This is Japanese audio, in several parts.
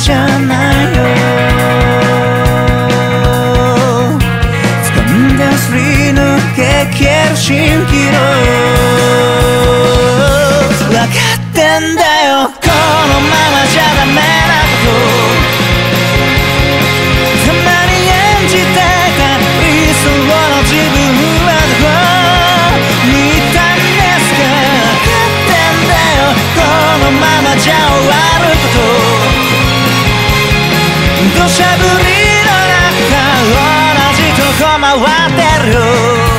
じゃないよ。掴んですり抜け消える蜃気楼。分かってんだよこのままじゃダメなこと。たまに演じてた理想の自分はどこにいたんですか。分かってんだよこのままじゃ終わること。土砂降りの中同じとこ回ってるよ。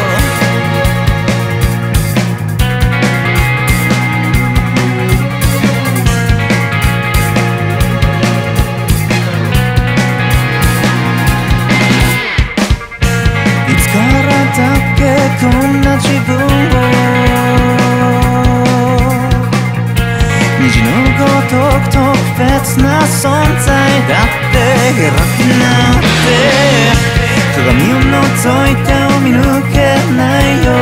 こんな自分を虹のごとく特別な存在だって開き直って鏡を覗いてを見抜けないよ。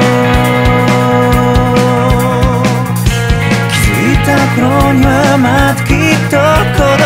気づいた頃にはまたきっと